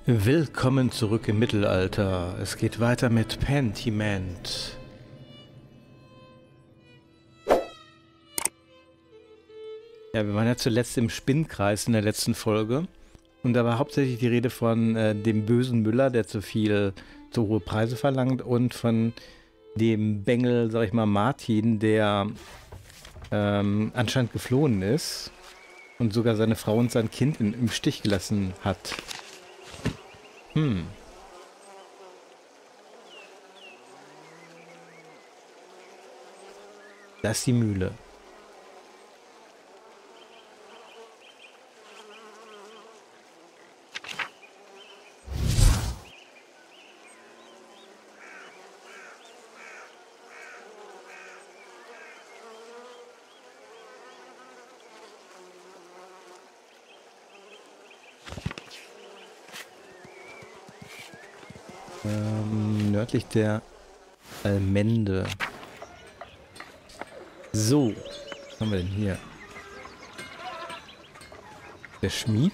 Willkommen zurück im Mittelalter. Es geht weiter mit Pentiment. Ja, wir waren ja zuletzt im Spinnkreis in der letzten Folge. Und da war hauptsächlich die Rede von dem bösen Müller, der zu hohe Preise verlangt, und von dem Bengel, sag ich mal, Martin, der anscheinend geflohen ist und sogar seine Frau und sein Kind im Stich gelassen hat. Da ist die Mühle. Nördlich der Allmende. So, was haben wir denn hier? Der Schmied.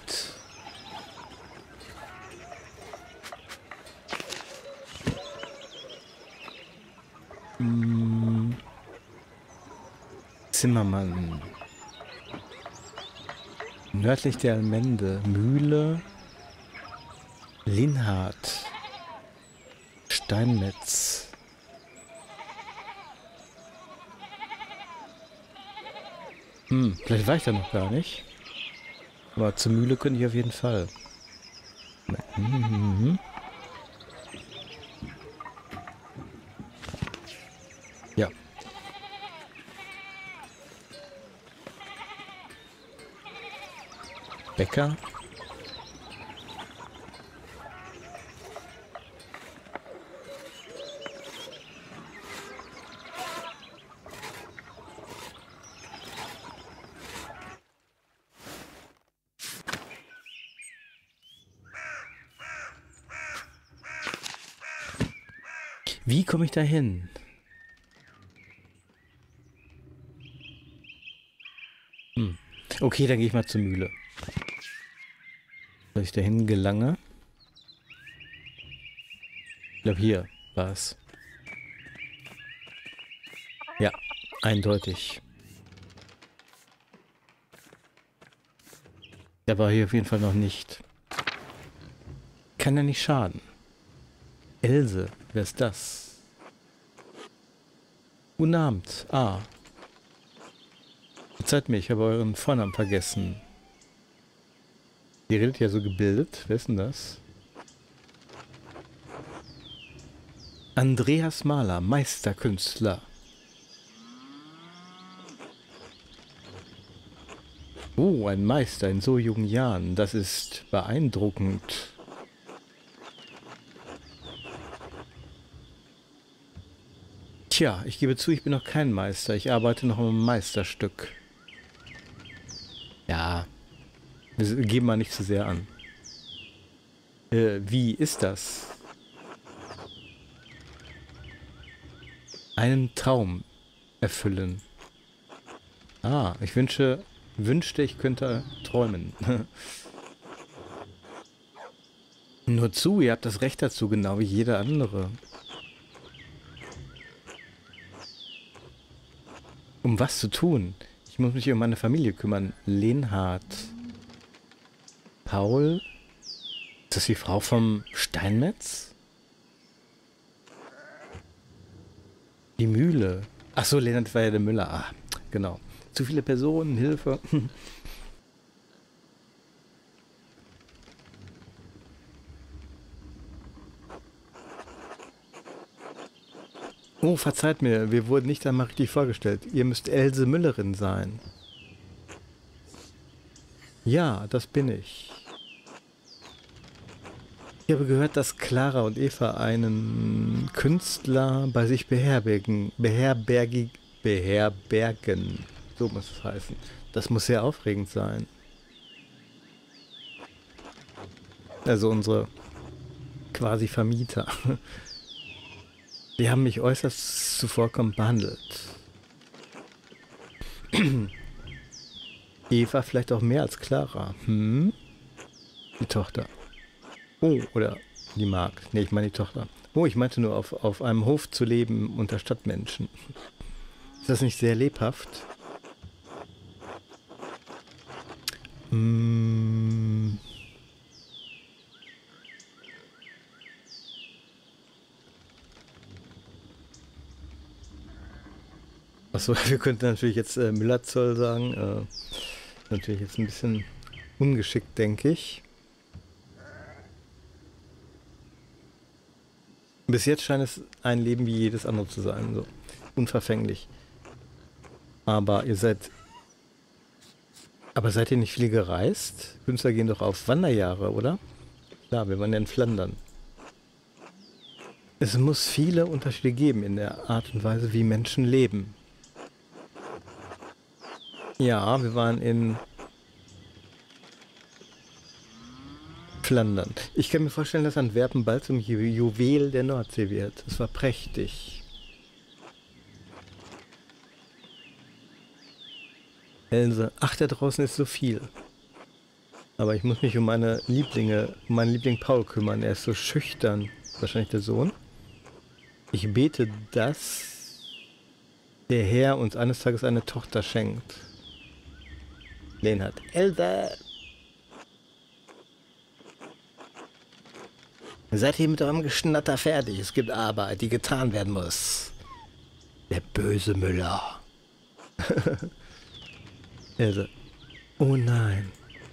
Zimmermann. Nördlich der Allmende. Mühle. Linhard. Steinmetz. Vielleicht war ich da noch gar nicht. Aber zur Mühle könnte ich auf jeden Fall. Ja. Bäcker. Wie komme ich da hin? Okay, dann gehe ich mal zur Mühle. Soll ich da hin gelange? Ich glaube, hier war es. Ja, eindeutig. Der war hier auf jeden Fall noch nicht. Kann ja nicht schaden. Else, wer ist das? Guten Abend. Verzeiht mir, ich habe euren Vornamen vergessen. Ihr redet ja so gebildet. Wer ist denn das? Andreas Mahler, Meisterkünstler. Oh, ein Meister in so jungen Jahren. Das ist beeindruckend. Tja, ich gebe zu, ich bin noch kein Meister. Ich arbeite noch am Meisterstück. Ja, wir geben mal nicht zu sehr an. Wie ist das? Einen Traum erfüllen. Ich wünschte, ich könnte träumen. Nur zu, ihr habt das Recht dazu, genau wie jeder andere. Um was zu tun? Ich muss mich um meine Familie kümmern. Lenhard. Paul? Ist das die Frau vom Steinmetz? Die Mühle. Achso, Lenhard war ja der Müller. Genau. Zu viele Personen, Hilfe. Oh, verzeiht mir, wir wurden nicht einmal richtig vorgestellt. Ihr müsst Else Müllerin sein. Ja, das bin ich. Ich habe gehört, dass Clara und Eva einen Künstler bei sich beherbergen. So muss es heißen. Das muss sehr aufregend sein. Also unsere quasi Vermieter. Die haben mich äußerst zuvorkommend behandelt. Eva vielleicht auch mehr als Clara. Die Tochter. Oh, oder die Magd. Nee, ich meine die Tochter. Oh, ich meinte nur auf einem Hof zu leben unter Stadtmenschen. Ist das nicht sehr lebhaft? Mm. Achso, wir könnten natürlich jetzt Müllerzoll sagen. Natürlich jetzt ein bisschen ungeschickt, denke ich. Bis jetzt scheint es ein Leben wie jedes andere zu sein. So unverfänglich. Aber ihr seid. Aber seid ihr nicht viel gereist? Künstler gehen doch auf Wanderjahre, oder? Klar, wir waren ja in Flandern. Es muss viele Unterschiede geben in der Art und Weise, wie Menschen leben. Ja, wir waren in Flandern. Ich kann mir vorstellen, dass Antwerpen bald zum Juwel der Nordsee wird. Es war prächtig. Else, ach, da draußen ist so viel. Aber ich muss mich um meine Lieblinge, um meinen Liebling Paul kümmern. Er ist so schüchtern. Wahrscheinlich der Sohn. Ich bete, dass der Herr uns eines Tages eine Tochter schenkt. Lenhard. Else! Seid ihr mit eurem Geschnatter fertig? Es gibt Arbeit, die getan werden muss. Der böse Müller. Else. Oh nein.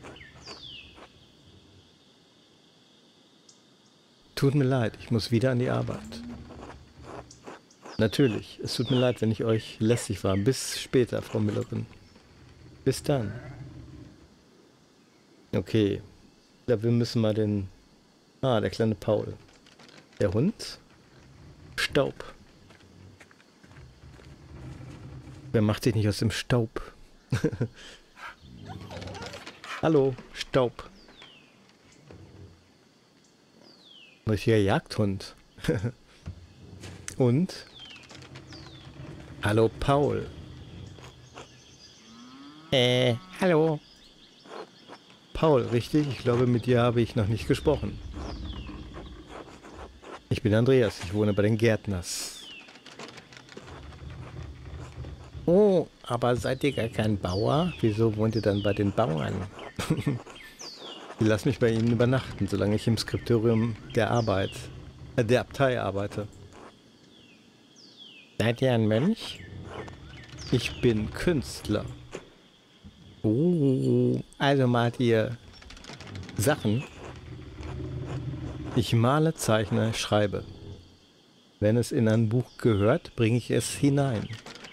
Tut mir leid, ich muss wieder an die Arbeit. Natürlich, es tut mir leid, wenn ich euch lästig war. Bis später, Frau Müllerin. Bis dann. Okay. Ich glaube, wir müssen mal den... Ah, der kleine Paul. Der Hund? Staub. Wer macht sich nicht aus dem Staub? Hallo, Staub. Richtiger Jagdhund. Und? Hallo, Paul. Hallo. Paul, richtig? Ich glaube, mit dir habe ich noch nicht gesprochen. Ich bin Andreas, ich wohne bei den Gärtners. Oh, aber seid ihr gar kein Bauer? Wieso wohnt ihr dann bei den Bauern? Lass mich bei ihnen übernachten, solange ich im Skriptorium der Abtei arbeite. Seid ihr ein Mönch? Ich bin Künstler. Oh, also malt ihr Sachen? Ich male, zeichne, schreibe. Wenn es in ein Buch gehört, bringe ich es hinein.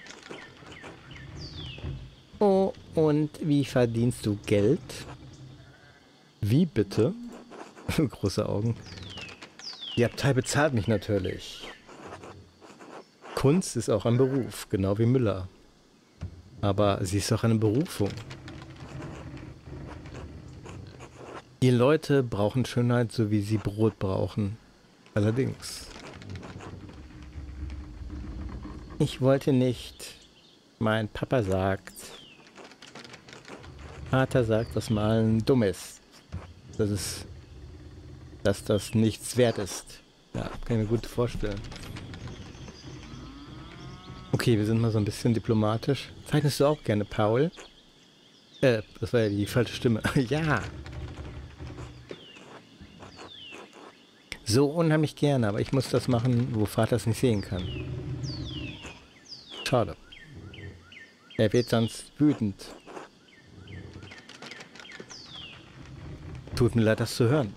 Oh, und wie verdienst du Geld? Wie bitte? Große Augen. Die Abtei bezahlt mich natürlich. Kunst ist auch ein Beruf, genau wie Müller. Aber sie ist auch eine Berufung. Die Leute brauchen Schönheit, so wie sie Brot brauchen. Allerdings. Ich wollte nicht. Mein Papa sagt. Vater sagt, dass Malen dumm ist. Dass das nichts wert ist. Ja, kann ich mir gut vorstellen. Okay, wir sind mal so ein bisschen diplomatisch. Zeichnest du auch gerne, Paul? Das war ja die falsche Stimme. Ja. So unheimlich gerne, aber ich muss das machen, wo Vater es nicht sehen kann. Schade. Er wird sonst wütend. Tut mir leid, das zu hören.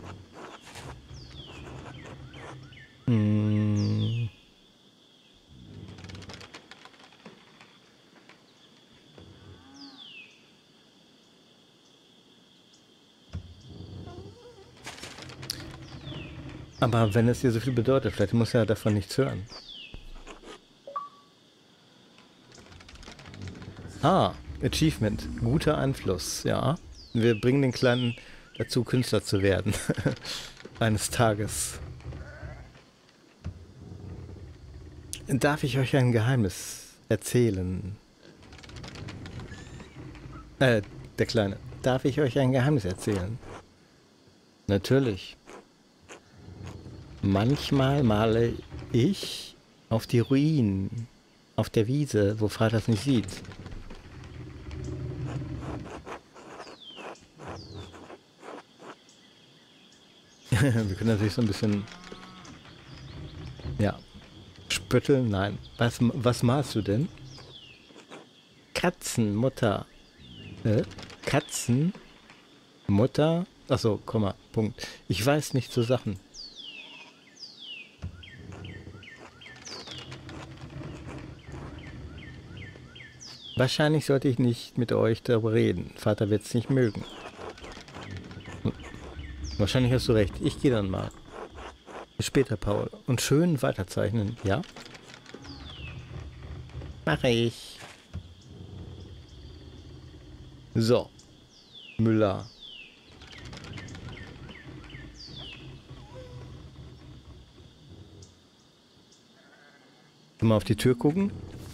Aber wenn es dir so viel bedeutet, vielleicht muss er davon nichts hören. Ah, Achievement. Guter Einfluss, ja. Wir bringen den Kleinen dazu, Künstler zu werden. Eines Tages. Darf ich euch ein Geheimnis erzählen? Der Kleine. Darf ich euch ein Geheimnis erzählen? Natürlich. Manchmal male ich auf die Ruinen, auf der Wiese, wo Vater es nicht sieht. Wir können natürlich so ein bisschen, ja, spötteln. Nein. Was malst du denn? Katzenmutter. Katzenmutter? Achso, Komma, Punkt. Ich weiß nicht so Sachen. Wahrscheinlich sollte ich nicht mit euch darüber reden. Vater wird es nicht mögen. Wahrscheinlich hast du recht. Ich gehe dann mal. Bis später, Paul. Und schön weiterzeichnen, ja? Mache ich. So. Müller. Mal auf die Tür gucken.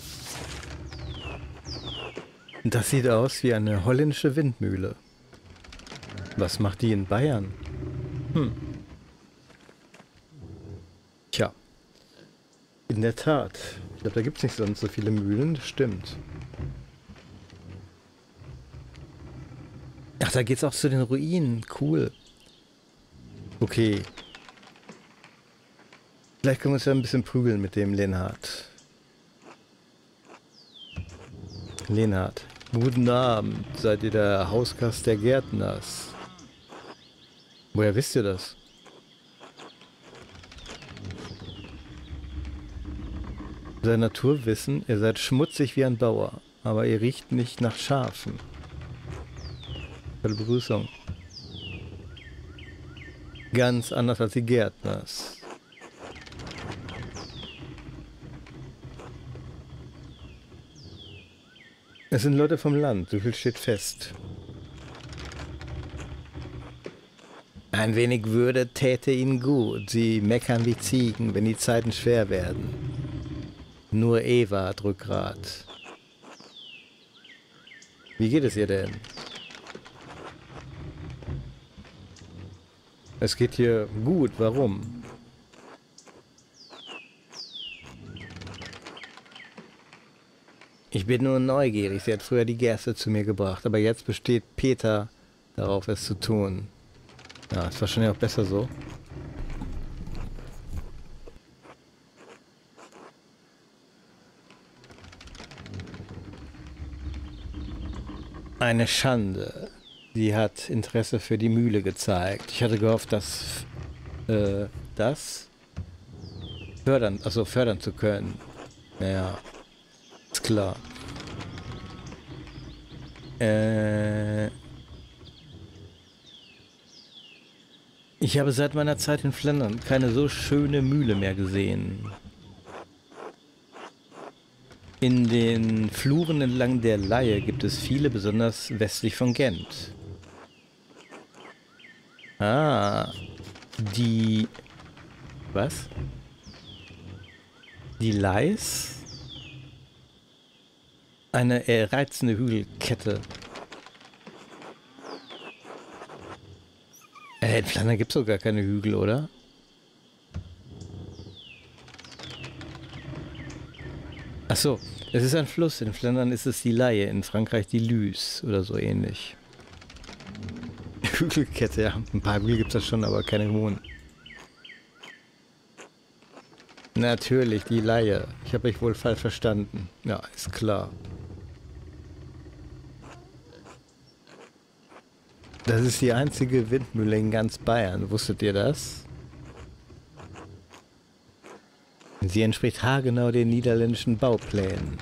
Das sieht aus wie eine holländische Windmühle. Was macht die in Bayern? Tja. In der Tat. Ich glaube, da gibt es nicht sonst so viele Mühlen. Das stimmt. Ach, da geht's auch zu den Ruinen. Cool. Okay. Vielleicht können wir uns ja ein bisschen prügeln mit dem Lenhard. Lenhard. Guten Abend. Seid ihr der Hausgast der Gärtners? Woher wisst ihr das? Sein Naturwissen, ihr seid schmutzig wie ein Bauer, aber ihr riecht nicht nach Schafen. Tolle Begrüßung. Ganz anders als die Gärtners. Es sind Leute vom Land, so viel steht fest. Ein wenig Würde täte ihnen gut. Sie meckern wie Ziegen, wenn die Zeiten schwer werden. Nur Eva hat Rückgrat. Wie geht es ihr denn? Es geht hier gut. Warum? Ich bin nur neugierig. Sie hat früher die Gerste zu mir gebracht, aber jetzt besteht Peter darauf, es zu tun. Ja, ist wahrscheinlich auch besser so. Eine Schande. Sie hat Interesse für die Mühle gezeigt. Ich hatte gehofft, das fördern zu können. Naja, ist klar. Ich habe seit meiner Zeit in Flandern keine so schöne Mühle mehr gesehen. In den Fluren entlang der Leie gibt es viele, besonders westlich von Gent. Ah, die... Was? Die Leis? Eine reizende Hügelkette. In Flandern gibt es doch gar keine Hügel, oder? Ach so, es ist ein Fluss. In Flandern ist es die Leie, in Frankreich die Lys oder so ähnlich. Hügelkette, ja. Ein paar Hügel gibt es schon, aber keine hohen. Natürlich, die Leie. Ich habe mich wohl falsch verstanden. Ja, ist klar. Das ist die einzige Windmühle in ganz Bayern. Wusstet ihr das? Sie entspricht haargenau den niederländischen Bauplänen.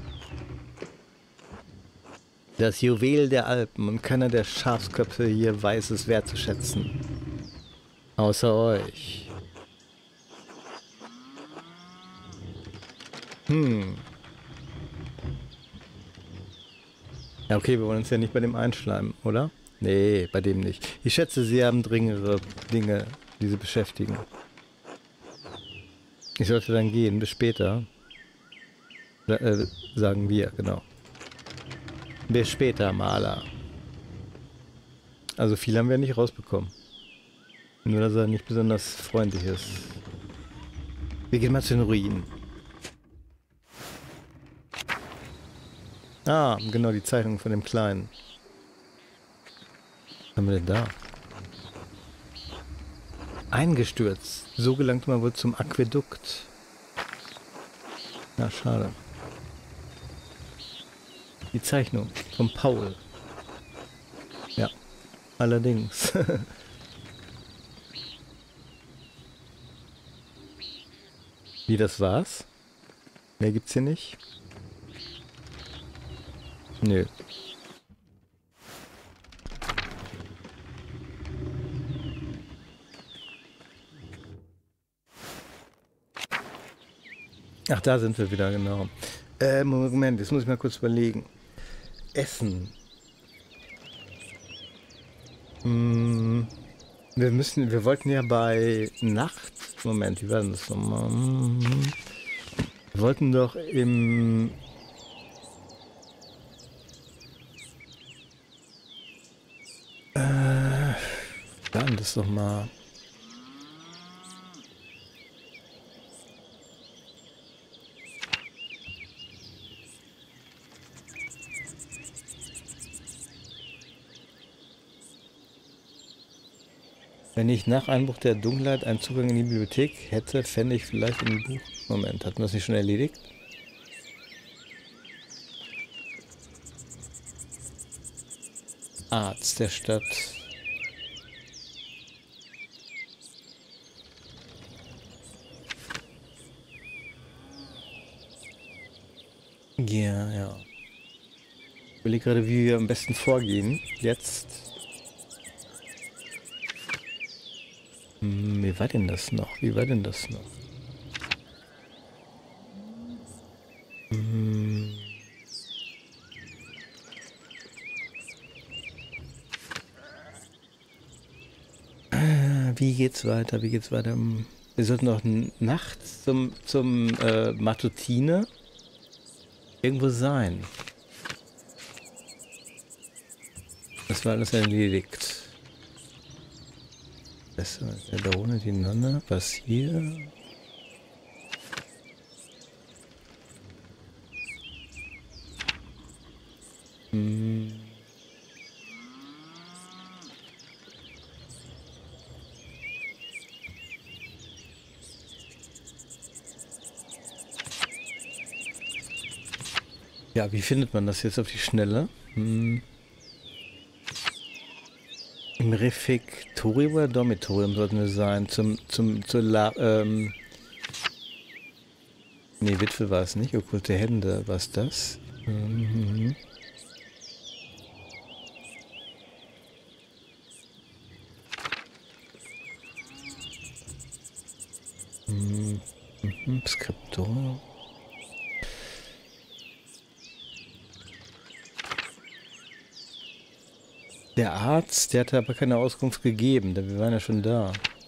Das Juwel der Alpen und keiner der Schafsköpfe hier weiß es wertzuschätzen. Außer euch. Ja, okay, wir wollen uns ja nicht bei dem einschleimen, oder? Nee, bei dem nicht. Ich schätze, sie haben dringendere Dinge, die sie beschäftigen. Ich sollte dann gehen, bis später. Sagen wir, genau. Bis später, Maler. Also viel haben wir nicht rausbekommen. Nur, dass er nicht besonders freundlich ist. Wir gehen mal zu den Ruinen. Ah, genau, die Zeichnung von dem Kleinen. Was haben wir denn da? Eingestürzt. So gelangt man wohl zum Aquädukt. Na, schade. Die Zeichnung von Paul. Ja, allerdings. Wie, das war's? Mehr gibt's hier nicht? Nö. Ach, da sind wir wieder, genau. Moment, jetzt muss ich mal kurz überlegen. Essen. Wir wollten ja bei Nacht. Moment, wie war denn das nochmal? Wir wollten doch im. Wie war denn das nochmal? Wenn ich nach Einbruch der Dunkelheit einen Zugang in die Bibliothek hätte, fände ich vielleicht ein Buch. Moment, hatten wir das nicht schon erledigt? Arzt der Stadt. Ja, ja. Ich überlege gerade, wie wir am besten vorgehen. Jetzt. Wie war denn das noch? Wie war denn das noch? Wie geht's weiter? Wie geht's weiter? Wir sollten noch nachts zum Matutine irgendwo sein. Das war alles erledigt. Das ist der Barone, die Nonne. Was hier? Ja, wie findet man das jetzt auf die Schnelle? Im Refektorium oder Dormitorium sollten wir sein. Nee, Witwe war es nicht. Okkulte Hände, was das? Skriptorium. Der Arzt, der hat aber keine Auskunft gegeben, denn wir waren ja schon da.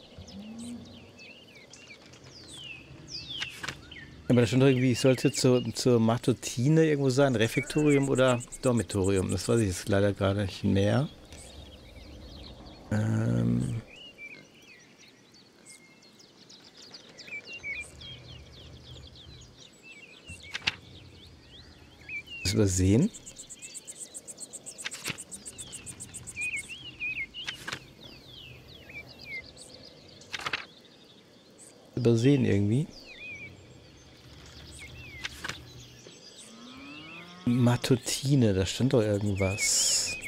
Aber da stand doch irgendwie, ich sollte zur Matutine irgendwo sein, Refektorium oder Dormitorium. Das weiß ich jetzt leider gerade nicht mehr. Das übersehen? Übersehen irgendwie. Matutine, da stand doch irgendwas.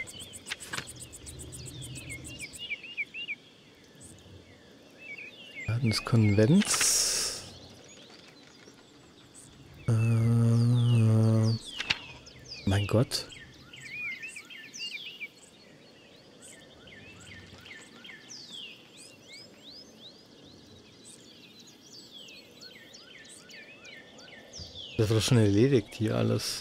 Garten des Konvents. Mein Gott. Das war doch schon erledigt hier alles.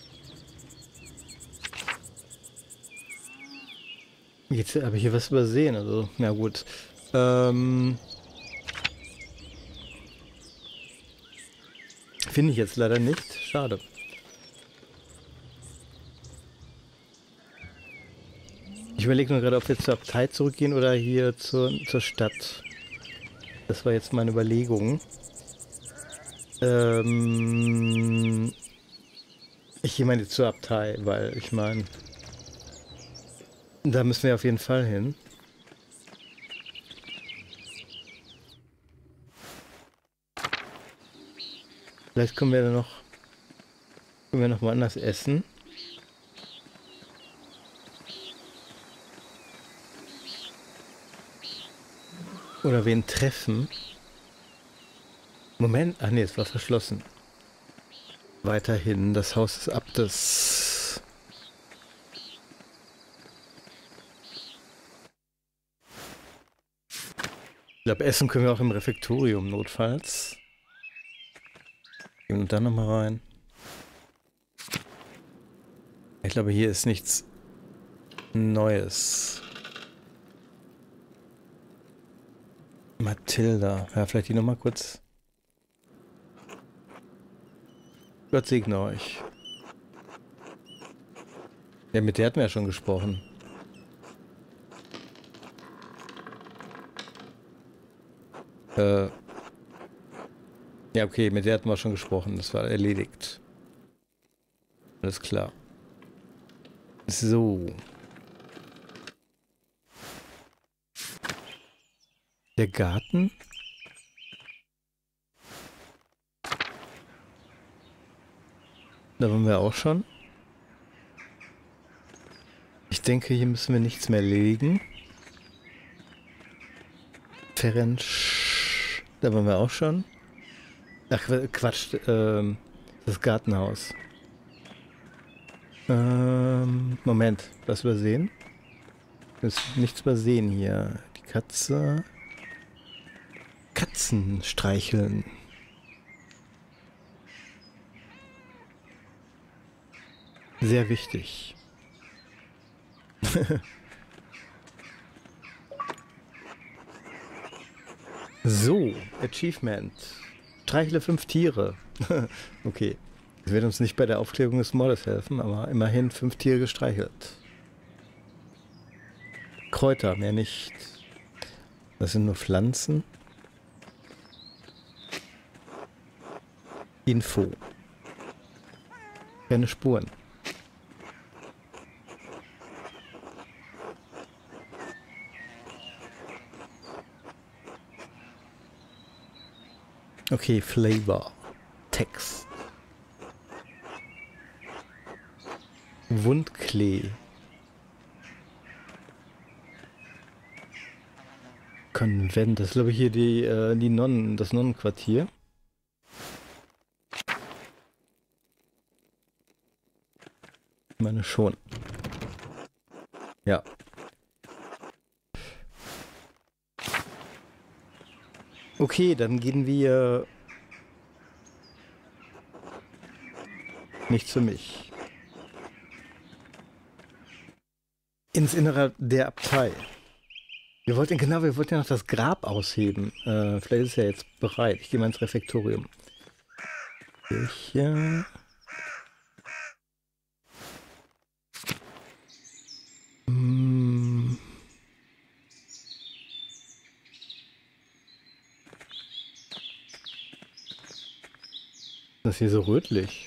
Jetzt habe ich hier was übersehen, also, na gut. Finde ich jetzt leider nicht. Schade. Ich überlege nur gerade, ob wir zur Abtei zurückgehen oder hier zur Stadt. Das war jetzt meine Überlegung. Ich gehe mal jetzt zur Abtei, weil ich meine, da müssen wir auf jeden Fall hin. Vielleicht können wir noch woanders essen. Oder wen treffen. Moment, ach nee, es war verschlossen. Weiterhin, das Haus des Abtes. Ich glaube, essen können wir auch im Refektorium notfalls. Gehen wir da nochmal rein. Ich glaube, hier ist nichts Neues. Mathilda. Ja, vielleicht die nochmal kurz. Gott segne euch. Ja, mit der hatten wir ja schon gesprochen. Ja, okay, mit der hatten wir schon gesprochen. Das war erledigt. Alles klar. So. Der Garten? Da waren wir auch schon. Ich denke, hier müssen wir nichts mehr legen. Ferenc. Da waren wir auch schon. Ach, Quatsch. Das Gartenhaus. Moment. Was übersehen? Ist nichts übersehen hier. Die Katze. Katzen streicheln. Sehr wichtig. So, Achievement. Streichle 5 Tiere. Okay. Das wird uns nicht bei der Aufklärung des Mordes helfen, aber immerhin 5 Tiere gestreichelt. Kräuter, mehr nicht. Das sind nur Pflanzen. Info. Keine Spuren. Okay, Flavor. Text. Wundklee. Konvent. Das ist, glaube ich, hier die Nonnen, das Nonnenquartier. Ich meine schon. Ja. Okay, dann gehen wir... Nichts für mich. Ins Innere der Abtei. Wir wollten ja noch das Grab ausheben. Vielleicht ist es ja jetzt bereit. Ich gehe mal ins Refektorium. Kirche. Das ist hier so rötlich.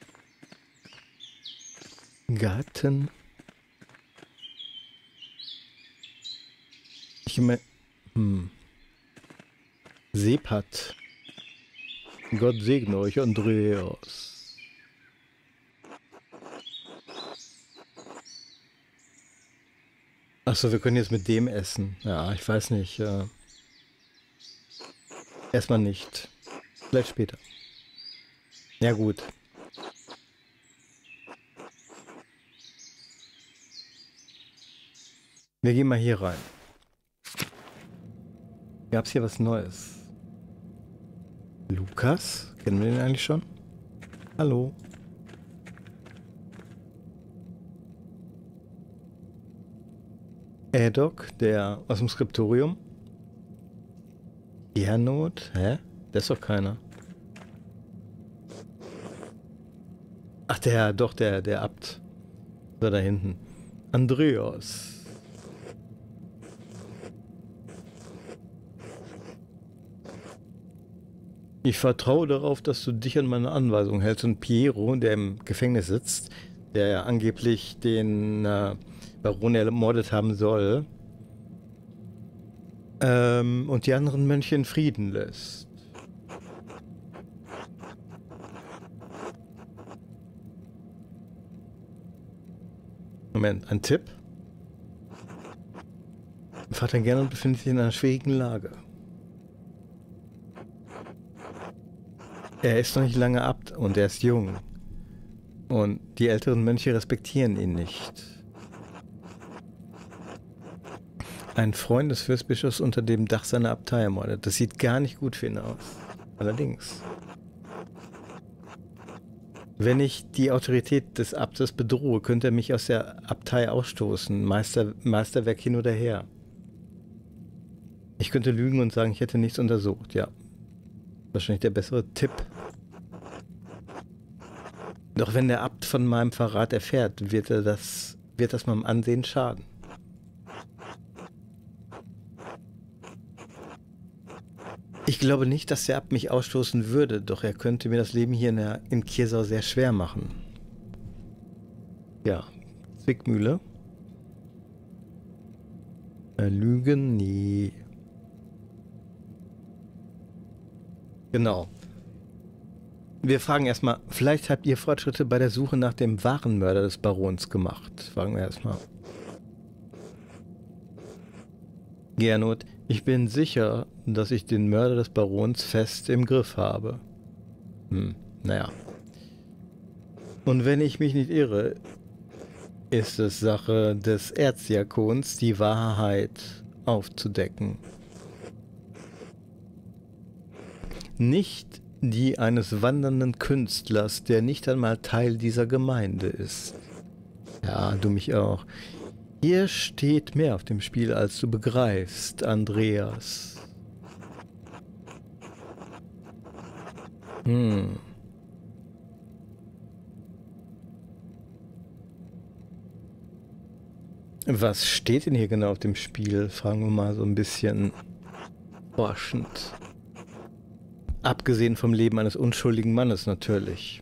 Garten. Ich meine... Sepat. Gott segne euch, Andreas. Achso, wir können jetzt mit dem essen. Ja, ich weiß nicht. Erstmal nicht. Vielleicht später. Ja gut. Wir gehen mal hier rein. Gab's hier was Neues? Lukas? Kennen wir den eigentlich schon? Hallo? Adok, der aus dem Skriptorium. Gernot? Hä? Der ist doch keiner. Ach, der Abt. So, da hinten. Andreas. Ich vertraue darauf, dass du dich an meine Anweisung hältst. Und Piero, der im Gefängnis sitzt, der ja angeblich den Baron ermordet haben soll, und die anderen Mönche in Frieden lässt. Moment, ein Tipp? Vater Gernot befindet sich in einer schwierigen Lage. Er ist noch nicht lange Abt und er ist jung. Und die älteren Mönche respektieren ihn nicht. Ein Freund des Fürstbischofs unter dem Dach seiner Abtei ermordet. Das sieht gar nicht gut für ihn aus. Allerdings. Wenn ich die Autorität des Abtes bedrohe, könnte er mich aus der Abtei ausstoßen. Meisterwerk hin oder her. Ich könnte lügen und sagen, ich hätte nichts untersucht. Ja. Wahrscheinlich der bessere Tipp. Doch wenn der Abt von meinem Verrat erfährt, wird das meinem Ansehen schaden. Ich glaube nicht, dass der Abt mich ausstoßen würde, doch er könnte mir das Leben hier in Kirsau sehr schwer machen. Ja, Zwickmühle. Lügen? Nee. Genau. Wir fragen erstmal, vielleicht habt ihr Fortschritte bei der Suche nach dem wahren Mörder des Barons gemacht. Fragen wir erstmal. Gernot, ich bin sicher, dass ich den Mörder des Barons fest im Griff habe. Naja. Und wenn ich mich nicht irre, ist es Sache des Erzdiakons, die Wahrheit aufzudecken. Nicht die eines wandernden Künstlers, der nicht einmal Teil dieser Gemeinde ist. Ja, du mich auch. Hier steht mehr auf dem Spiel, als du begreifst, Andreas. Was steht denn hier genau auf dem Spiel? Fragen wir mal so ein bisschen forschend. Abgesehen vom Leben eines unschuldigen Mannes natürlich.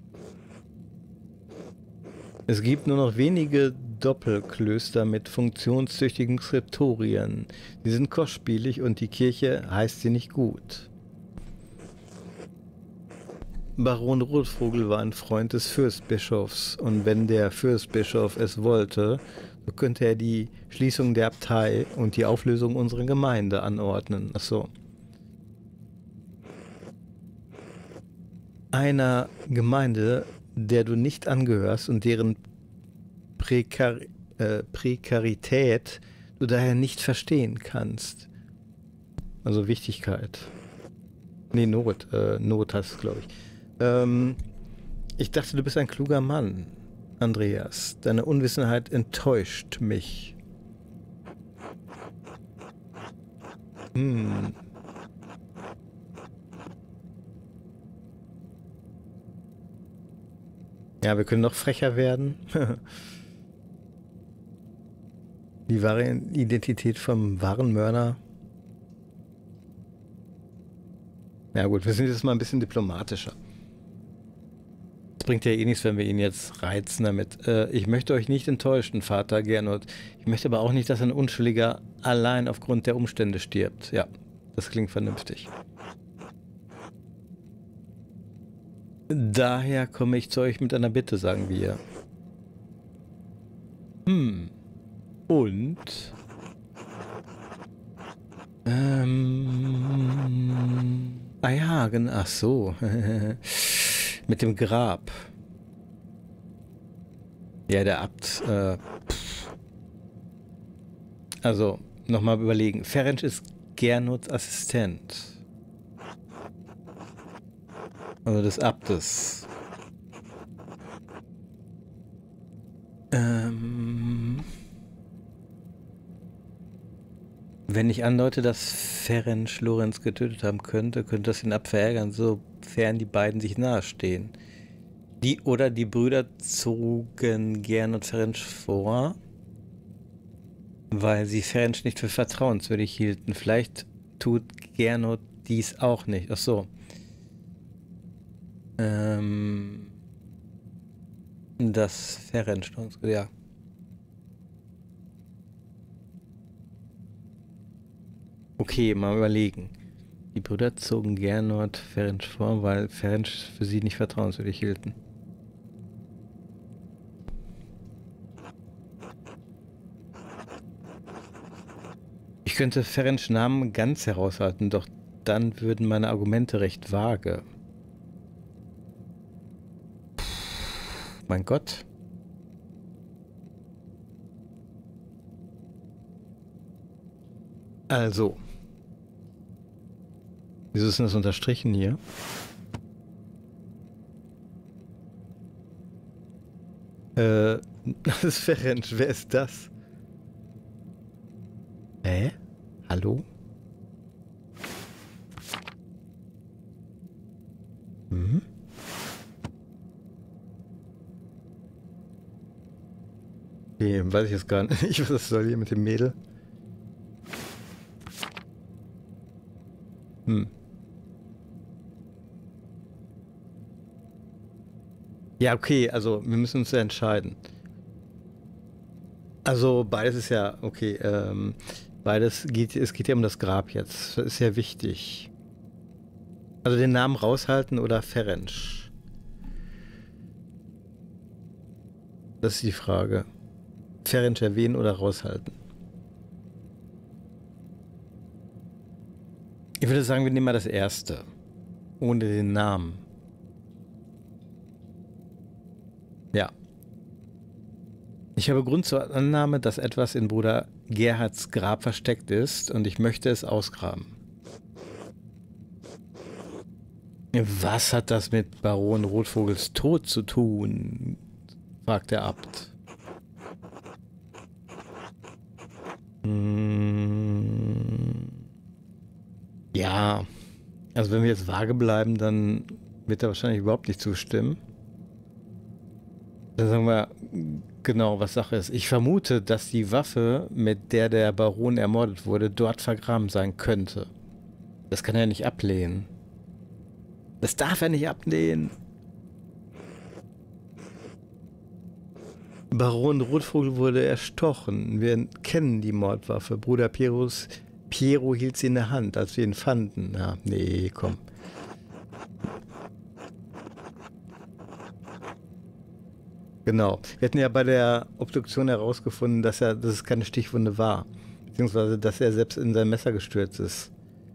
Es gibt nur noch wenige Doppelklöster mit funktionstüchtigen Skriptorien. Sie sind kostspielig und die Kirche heißt sie nicht gut. Baron Rotvogel war ein Freund des Fürstbischofs und wenn der Fürstbischof es wollte, so könnte er die Schließung der Abtei und die Auflösung unserer Gemeinde anordnen. Achso. Einer Gemeinde, der du nicht angehörst und deren Prekarität du daher nicht verstehen kannst. Also Wichtigkeit. Nee, Not hast du, glaube ich. Ich dachte, du bist ein kluger Mann, Andreas. Deine Unwissenheit enttäuscht mich. Ja, wir können noch frecher werden. Die wahre Identität vom wahren Mörder. Ja gut, wir sind jetzt mal ein bisschen diplomatischer. Es bringt ja eh nichts, wenn wir ihn jetzt reizen damit. Ich möchte euch nicht enttäuschen, Vater Gernot. Ich möchte aber auch nicht, dass ein Unschuldiger allein aufgrund der Umstände stirbt. Ja, das klingt vernünftig. Daher komme ich zu euch mit einer Bitte, sagen wir. Und? Ah ja, genau. Ach so. Mit dem Grab. Ja, der Abt. Also, nochmal überlegen. Ferenc ist Gernots Assistent. Also des Abtes. Wenn ich andeute, dass Ferenc Lorenz getötet haben könnte, könnte das den Abt verärgern, sofern die beiden sich nahestehen. Die Brüder zogen Gernot Ferenc vor, weil sie Ferenc nicht für vertrauenswürdig hielten. Vielleicht tut Gernot dies auch nicht. Ach so. Das Ferenc, ja. Okay, mal überlegen. Die Brüder zogen Gernot Ferenc vor, weil Ferenc für sie nicht vertrauenswürdig hielten. Ich könnte Ferenc Namen ganz heraushalten, doch dann würden meine Argumente recht vage. Mein Gott. Also. Wieso ist denn das unterstrichen hier? Das ist Ferenc. Wer ist das? Hä? Hallo? Hm? Okay, weiß ich jetzt gar nicht, was das soll hier mit dem Mädel. Ja, okay, also wir müssen uns ja entscheiden. Also beides ist ja, okay, es geht ja um das Grab jetzt. Das ist ja wichtig. Also den Namen raushalten oder Ferenc? Das ist die Frage. Ferenc erwähnen oder raushalten? Ich würde sagen, wir nehmen mal das erste. Ohne den Namen. Ja. Ich habe Grund zur Annahme, dass etwas in Bruder Gerhards Grab versteckt ist und ich möchte es ausgraben. Was hat das mit Baron Rotvogels Tod zu tun? Fragt der Abt. Ja, also wenn wir jetzt vage bleiben, dann wird er wahrscheinlich überhaupt nicht zustimmen. Dann sagen wir genau, was Sache ist. Ich vermute, dass die Waffe, mit der der Baron ermordet wurde, dort vergraben sein könnte. Das kann er nicht ablehnen. Das darf er nicht ablehnen. Baron Rotvogel wurde erstochen. Wir kennen die Mordwaffe. Bruder Piero hielt sie in der Hand, als wir ihn fanden. Ja, nee, komm. Genau. Wir hatten ja bei der Obduktion herausgefunden, dass es keine Stichwunde war. Beziehungsweise, dass er selbst in sein Messer gestürzt ist.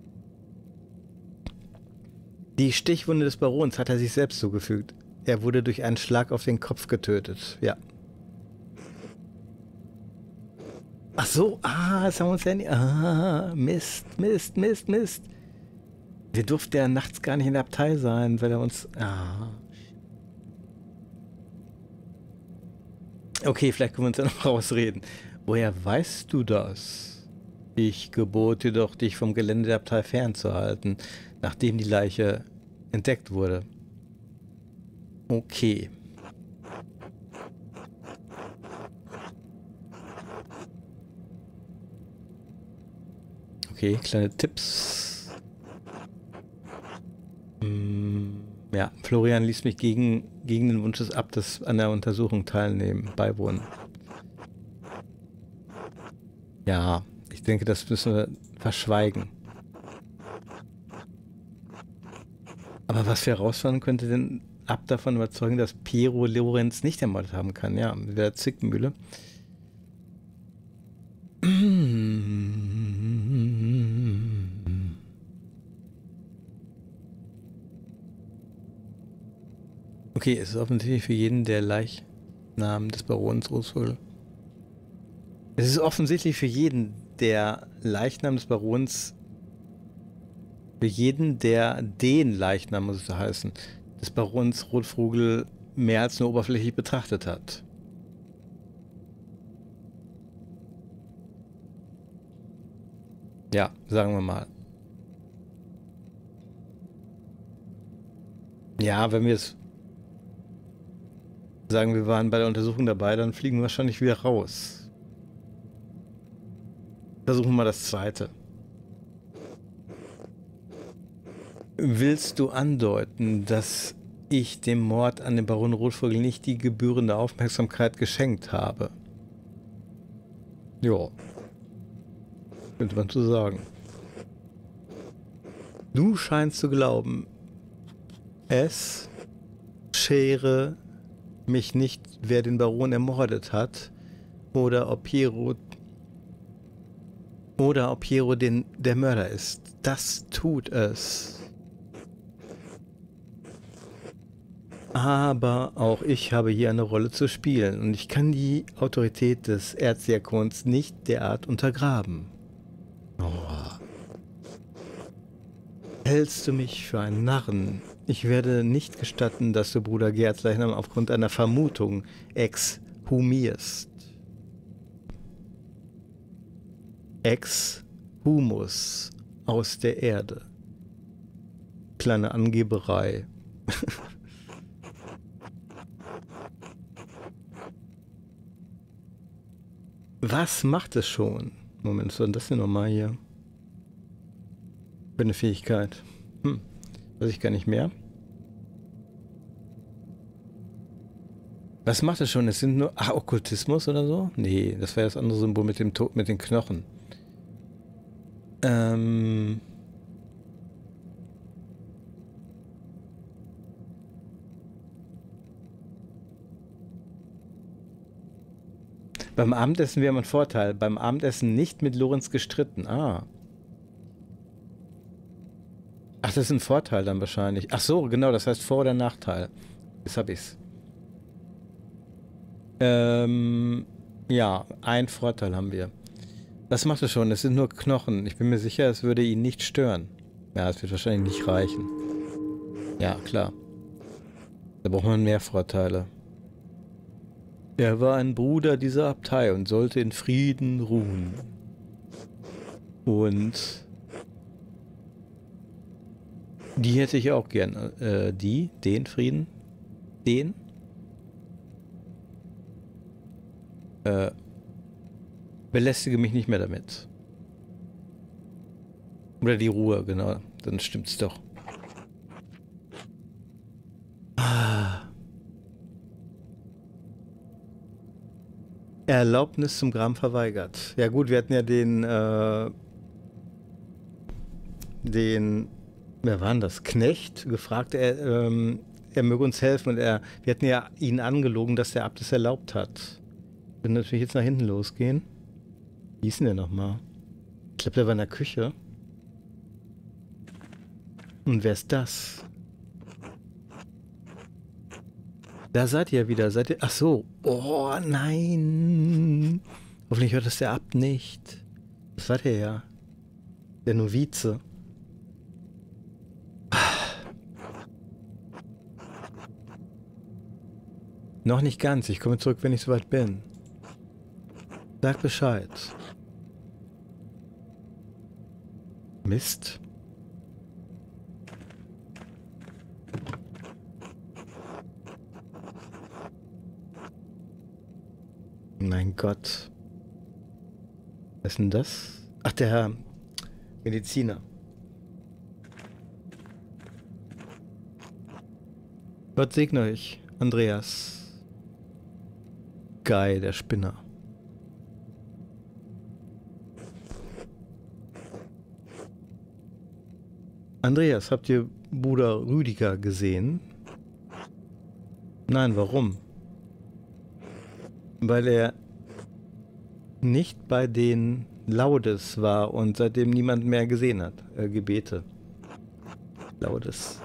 Die Stichwunde des Barons hat er sich selbst zugefügt. Er wurde durch einen Schlag auf den Kopf getötet. Ja. Ach so, das haben wir uns ja nicht... Mist. Wir durften ja nachts gar nicht in der Abtei sein, weil er uns... Okay, vielleicht können wir uns ja noch rausreden. Woher weißt du das? Ich gebot dir doch, dich vom Gelände der Abtei fernzuhalten, nachdem die Leiche entdeckt wurde. Okay. Okay, kleine Tipps. Ja, Florian ließ mich gegen den Wunsch des Abtes an der Untersuchung beiwohnen. Ja, ich denke, das müssen wir verschweigen. Aber was wir herausfinden, könnte den Abt davon überzeugen, dass Piero Lorenz nicht ermordet haben kann. Ja, mit der Zwickmühle. Okay, es ist offensichtlich für jeden der Leichnam des Barons Rotvogel. Es ist offensichtlich für jeden der Leichnam des Barons, für jeden, der den Leichnam, muss es so heißen, des Barons Rotvogel mehr als nur oberflächlich betrachtet hat. Ja, sagen wir mal. Ja, wenn wir es sagen, wir waren bei der Untersuchung dabei, dann fliegen wir wahrscheinlich wieder raus. Versuchen wir mal das zweite. Willst du andeuten, dass ich dem Mord an dem Baron Rotvogel nicht die gebührende Aufmerksamkeit geschenkt habe. Ja, könnte man so sagen. Du scheinst zu glauben, es schere mich nicht, wer den Baron ermordet hat oder ob Piero der Mörder ist. Das tut es. Aber auch ich habe hier eine Rolle zu spielen und ich kann die Autorität des Erzdiakons nicht derart untergraben. Oh. Hältst du mich für einen Narren? Ich werde nicht gestatten, dass du Bruder Gerds Leichnam aufgrund einer Vermutung exhumierst. Exhumus aus der Erde. Kleine Angeberei. Was macht es schon? Moment, was ist denn das denn nochmal hier? Für eine Fähigkeit. Weiß ich gar nicht mehr. Was macht es schon? Es sind nur... Okkultismus oder so? Nee, das war ja das andere Symbol mit dem Tod, mit den Knochen. Beim Abendessen wäre ein Vorteil. Beim Abendessen nicht mit Lorenz gestritten. Ach, das ist ein Vorteil dann wahrscheinlich. Ach so, genau, das heißt Vor- oder Nachteil. Jetzt hab ich's. Ja, ein Vorteil haben wir. Was macht es schon? Es sind nur Knochen. Ich bin mir sicher, es würde ihn nicht stören. Ja, es wird wahrscheinlich nicht reichen. Ja, klar. Da braucht man mehr Vorteile. Er war ein Bruder dieser Abtei und sollte in Frieden ruhen. Und die hätte ich auch gern. Den Frieden? Den? Belästige mich nicht mehr damit. Oder die Ruhe, genau. Dann stimmt's doch. Erlaubnis zum Graben verweigert. Ja gut, wir hatten ja wer war denn das? Knecht gefragt, er möge uns helfen und wir hatten ja ihn angelogen, dass der Abt es erlaubt hat. Wir können natürlich jetzt nach hinten losgehen. Wie hieß denn der nochmal? Ich glaube, der war in der Küche. Und wer ist das? Da seid ihr ja wieder. Seid ihr... Ach so. Oh, nein. Hoffentlich hört das der Abt nicht. Das war der ja. Der Novize. Noch nicht ganz. Ich komme zurück, wenn ich soweit bin. Sag Bescheid. Mist. Mein Gott. Was ist denn das? Ach, der Herr Mediziner. Gott segne euch, Andreas. Guy, der Spinner. Andreas, habt ihr Bruder Rüdiger gesehen? Nein, warum? Weil er nicht bei den Laudes war und seitdem niemand mehr gesehen hat. Gebete. Laudes.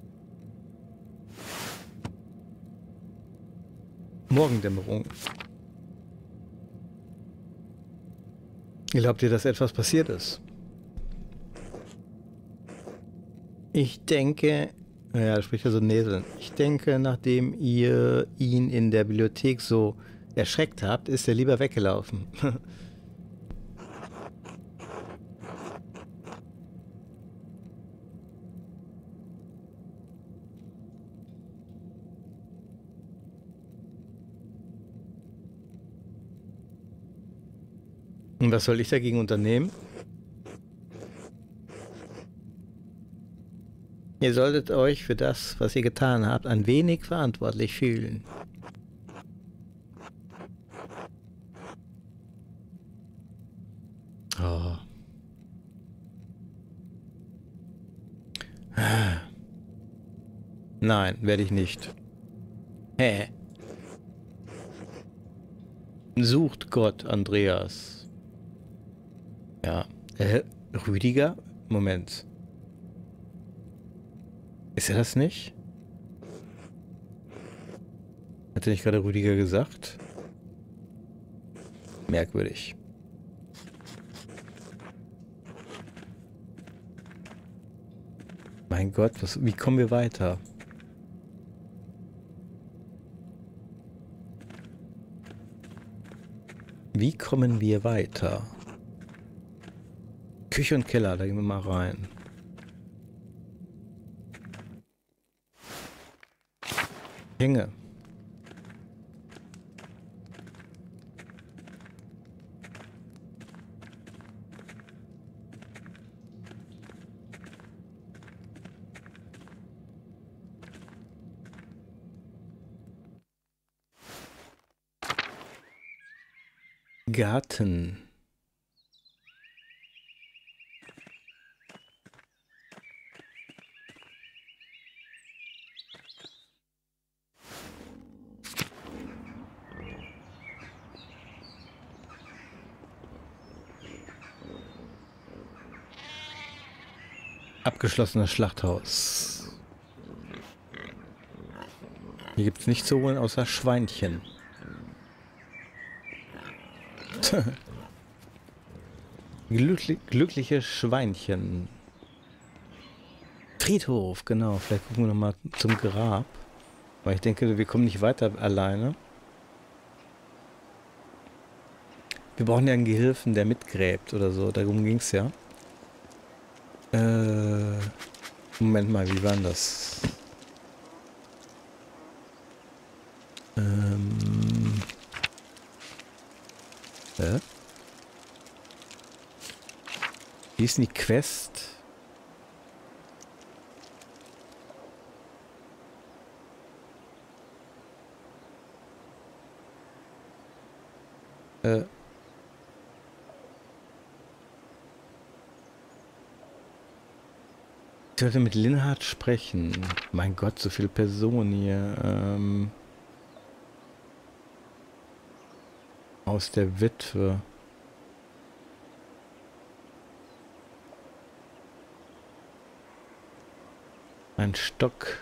Morgendämmerung. Glaubt ihr, dass etwas passiert ist? Ich denke, naja, da spricht ja so Näseln. Ich denke, nachdem ihr ihn in der Bibliothek so erschreckt habt, ist er lieber weggelaufen. Und was soll ich dagegen unternehmen? Ihr solltet euch für das, was ihr getan habt, ein wenig verantwortlich fühlen. Oh. Nein, werde ich nicht. Hä? Sucht Gott, Andreas. Ja. Rüdiger? Moment. Ist er das nicht? Hat er nicht gerade Rüdiger gesagt? Merkwürdig. Mein Gott, wie kommen wir weiter? Wie kommen wir weiter? Küche und Keller, da gehen wir mal rein. Hänge. Garten. Abgeschlossenes Schlachthaus. Hier gibt es nichts zu holen außer Schweinchen. Glückliche Schweinchen. Friedhof, genau. Vielleicht gucken wir nochmal zum Grab. Weil ich denke, wir kommen nicht weiter alleine. Wir brauchen ja einen Gehilfen, der mitgräbt oder so. Darum ging es ja. Moment mal, wie war denn das? Wie ist denn die Quest? Ich sollte mit Linhard sprechen. Mein Gott, so viele Personen hier. Aus der Witwe. Ein Stock.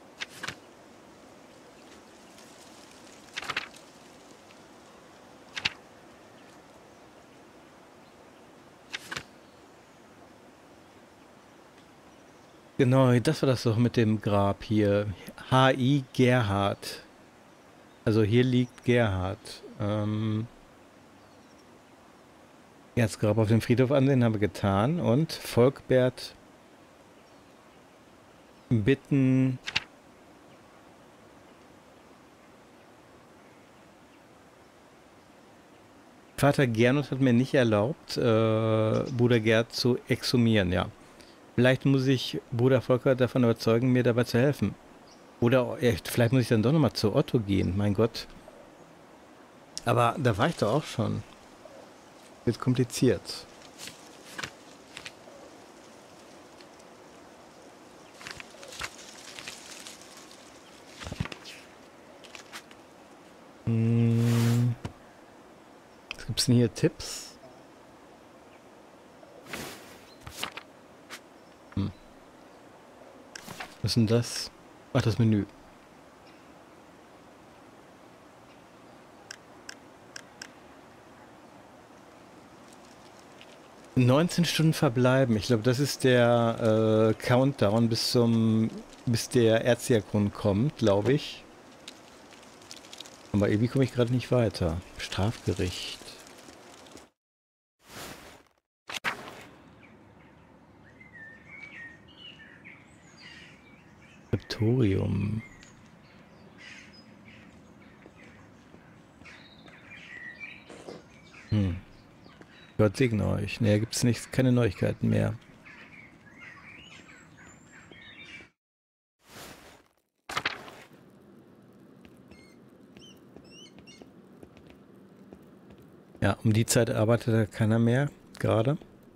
Genau, das war das doch mit dem Grab hier. H.I. Gerhard. Also hier liegt Gerhard. Ja, das Grab auf dem Friedhof ansehen haben wir getan. Und Volkbert bitten... Vater Gernot hat mir nicht erlaubt, Bruder Gerd zu exhumieren, ja. Vielleicht muss ich Bruder Volker davon überzeugen, mir dabei zu helfen. Oder vielleicht muss ich dann doch nochmal zu Otto gehen, mein Gott. Aber da war ich doch auch schon. Wird kompliziert. Was gibt's denn hier? Tipps? Was ist denn das? Ach, das Menü. 19 Stunden verbleiben. Ich glaube, das ist der Countdown bis der Erzdiakon kommt, glaube ich. Aber irgendwie komme ich gerade nicht weiter. Strafgericht. Skriptorium. Gott segne euch. Ne, gibt es nichts, keine Neuigkeiten mehr. um die Zeit arbeitet da keiner mehr, gerade.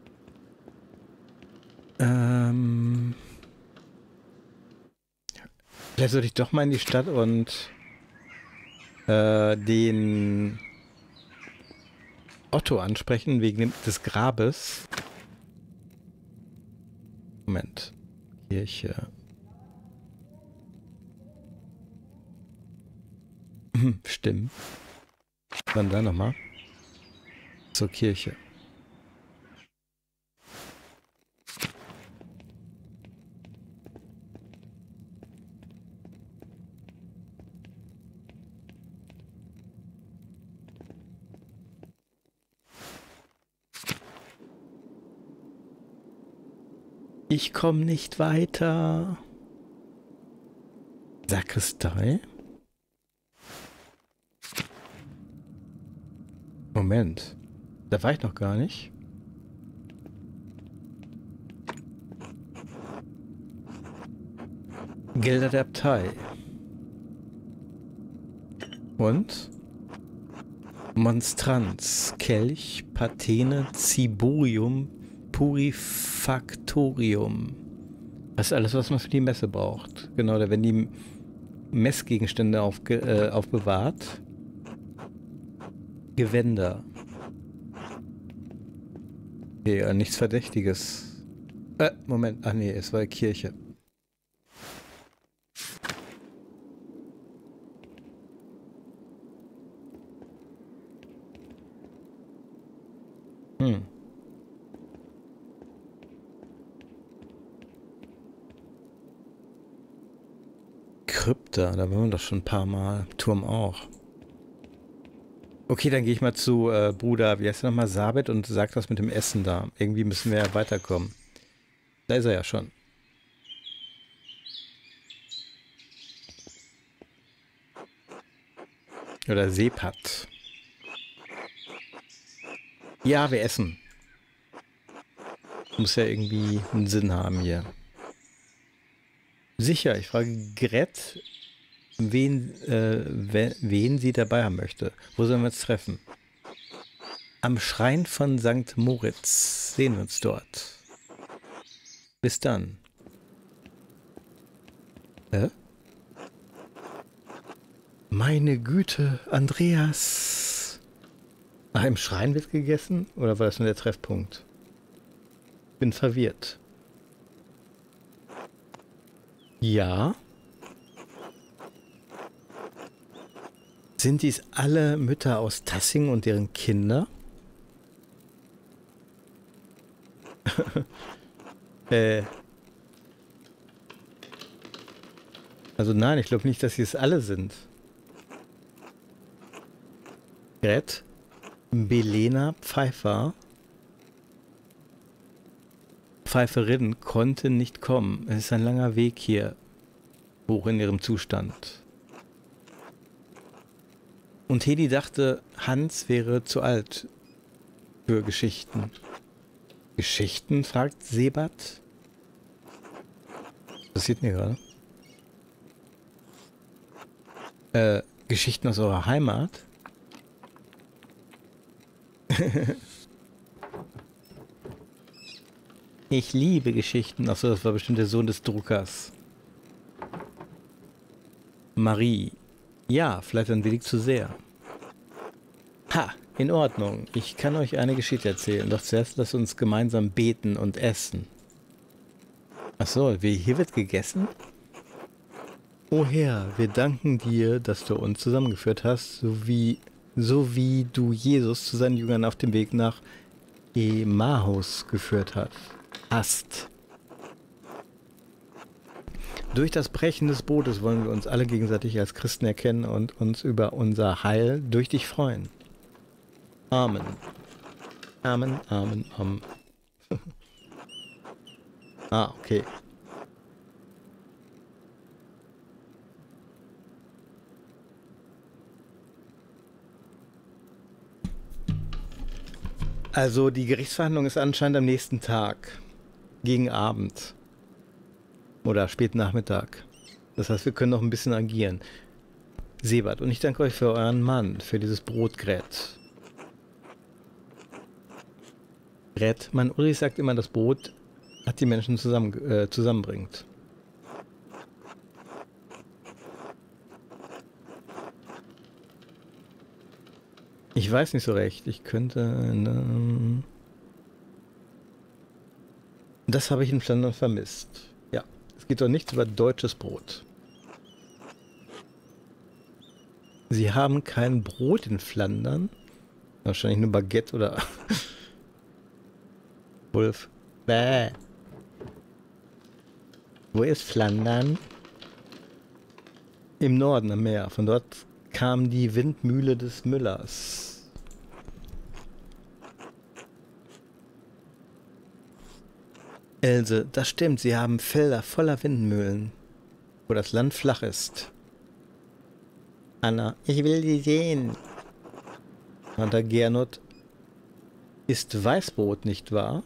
Vielleicht sollte ich doch mal in die Stadt und den Otto ansprechen, wegen des Grabes. Moment. Kirche. Stimmt. Wann da nochmal? Zur Kirche. Ich komme nicht weiter. Sakristei? Moment. Da war ich noch gar nicht. Gelder der Abtei. Und? Monstranz, Kelch, Patene, Ciborium, Purifactorium. Das ist alles, was man für die Messe braucht. Genau, da werden die Messgegenstände aufbewahrt. Gewänder. Okay, nichts Verdächtiges. Moment. Ach nee, es war die Kirche. Krypta, da waren wir doch schon ein paar Mal. Turm auch. Okay, dann gehe ich mal zu Bruder, wie heißt er nochmal, Sabit und sag was mit dem Essen da. Irgendwie müssen wir ja weiterkommen. Da ist er ja schon. Oder Sepat. Ja, wir essen. Muss ja irgendwie einen Sinn haben hier. Sicher, ich frage Gret, wen sie dabei haben möchte. Wo sollen wir uns treffen? Am Schrein von St. Moritz. Sehen wir uns dort. Bis dann. Meine Güte, Andreas. Ach, im Schrein wird gegessen? Oder war das nur der Treffpunkt? Bin verwirrt. Ja. Sind dies alle Mütter aus Tassing und deren Kinder? Also nein, ich glaube nicht, dass sie es alle sind. Gret, Belena Pfeiffer, Pfeiferin konnte nicht kommen. Es ist ein langer Weg hier hoch in ihrem Zustand. Und Hedi dachte, Hans wäre zu alt für Geschichten. Geschichten? Fragt Sebat. Was passiert mir gerade? Geschichten aus eurer Heimat? Ich liebe Geschichten. Achso, das war bestimmt der Sohn des Druckers. Marie. Ja, vielleicht ein wenig zu sehr. Ha, in Ordnung. Ich kann euch eine Geschichte erzählen. Doch zuerst lasst uns gemeinsam beten und essen. Achso, hier wird gegessen? O Herr, wir danken dir, dass du uns zusammengeführt hast, so wie du Jesus zu seinen Jüngern auf dem Weg nach Emmaus geführt hast. Durch das Brechen des Brotes wollen wir uns alle gegenseitig als Christen erkennen und uns über unser Heil durch dich freuen. Amen. Amen, Amen, Amen. Okay. Also die Gerichtsverhandlung ist anscheinend am nächsten Tag. Gegen Abend. Oder spät Nachmittag. Das heißt, wir können noch ein bisschen agieren. Sebat, und ich danke euch für euren Mann, für dieses Brotgerät. Gerät. Mein Ulrich sagt immer, das Brot hat die Menschen zusammenbringt. Ich weiß nicht so recht. Ich könnte... Das habe ich in Flandern vermisst. Ja, es geht doch nichts über deutsches Brot. Sie haben kein Brot in Flandern. Wahrscheinlich nur Baguette oder... Wolf. Bäh. Wo ist Flandern? Im Norden am Meer. Von dort kam die Windmühle des Müllers. Else, das stimmt. Sie haben Felder voller Windmühlen, wo das Land flach ist. Anna, ich will die sehen. Und der Gernot ist Weißbrot, nicht wahr?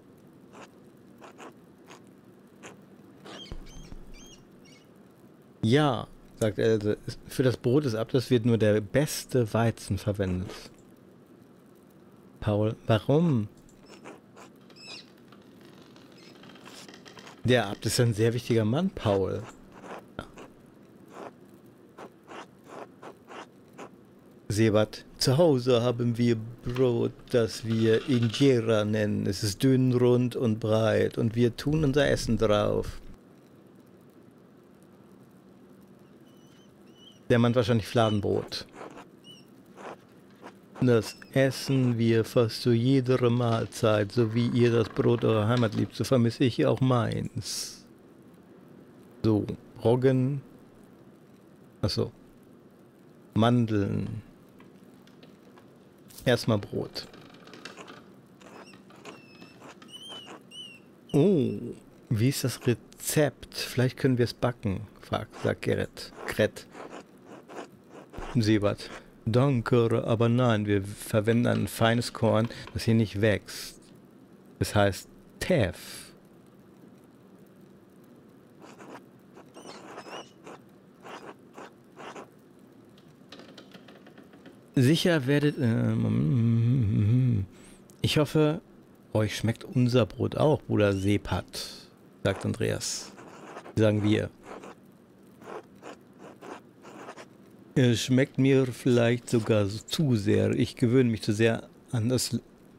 Ja, sagt Else. Für das Brot des Abtes wird nur der beste Weizen verwendet. Paul, warum? Der Abt ist ein sehr wichtiger Mann, Paul. Sebert, zu Hause haben wir Brot, das wir Injera nennen. Es ist dünn, rund und breit und wir tun unser Essen drauf. Der meint wahrscheinlich Fladenbrot. Das essen wir fast zu jeder Mahlzeit, so wie ihr das Brot eurer Heimat liebt, so vermisse ich auch meins. So, Roggen. Achso. Mandeln. Erstmal Brot. Oh, wie ist das Rezept? Vielleicht können wir es backen, sagt Gerrit. Sebert. Danke, aber nein, wir verwenden ein feines Korn, das hier nicht wächst. Es heißt Teff. Sicher werdet... ich hoffe, euch schmeckt unser Brot auch, Bruder Sepat, sagt Andreas. Sagen wir. Es schmeckt mir vielleicht sogar zu sehr. Ich gewöhne mich zu sehr an das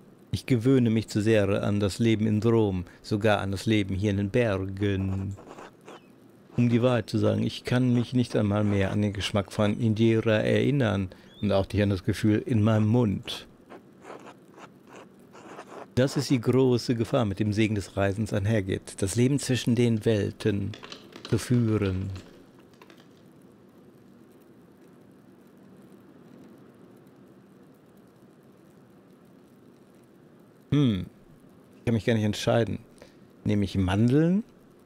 Leben in Rom, sogar an das Leben hier in den Bergen. Um die Wahrheit zu sagen, ich kann mich nicht einmal mehr an den Geschmack von Injera erinnern und auch nicht an das Gefühl in meinem Mund. Das ist die große Gefahr, mit dem Segen des Reisens einhergeht. Das Leben zwischen den Welten zu führen. Ich kann mich gar nicht entscheiden. Nehme ich Mandeln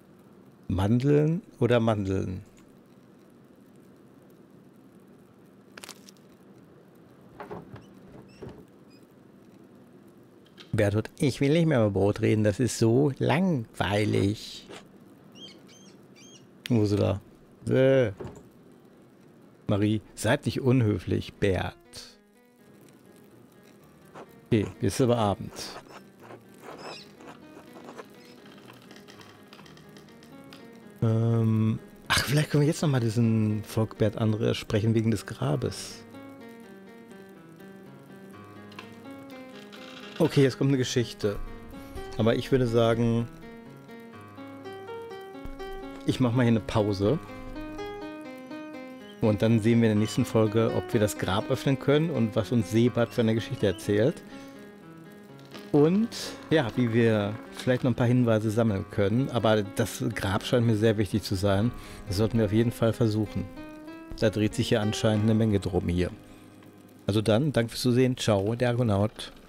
oder Mandeln? Bertolt, ich will nicht mehr über Brot reden, das ist so langweilig. Ursula. Marie, seid nicht unhöflich, Bert. Okay, jetzt ist aber Abend. Ach, vielleicht können wir jetzt nochmal diesen Volkbert Andreas sprechen wegen des Grabes. Okay, jetzt kommt eine Geschichte. Aber ich würde sagen, ich mache mal hier eine Pause. Und dann sehen wir in der nächsten Folge, ob wir das Grab öffnen können und was uns Sebert für eine Geschichte erzählt. Und ja, wie wir vielleicht noch ein paar Hinweise sammeln können. Aber das Grab scheint mir sehr wichtig zu sein. Das sollten wir auf jeden Fall versuchen. Da dreht sich ja anscheinend eine Menge drum hier. Also dann, danke fürs Zusehen. Ciao, der Argonaut.